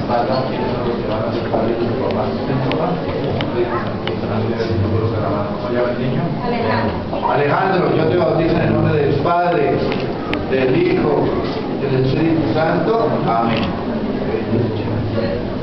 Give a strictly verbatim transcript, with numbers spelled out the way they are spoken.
valgan quiénes son los que van a ser padres de su papá. ¿Cómo llama el niño? Alejandro. Alejandro, yo te bautizo en el nombre del Padre, del Hijo y del Espíritu Santo. Amén.